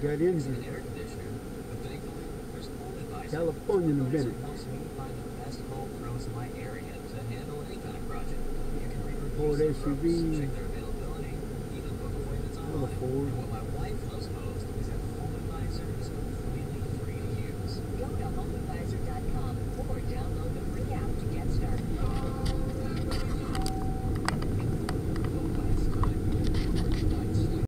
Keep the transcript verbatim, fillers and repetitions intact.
got engine. air conditioner, but thankfully, there's a home advisor. California and Bennett. helps me find the best home pros in my area to handle any kind of project. You can read Ford reviews S of U pros, V. check their availability, even book appointments Another online. Ford. And what my wife loves most is that Home Advisor is completely free to use. Go to home advisor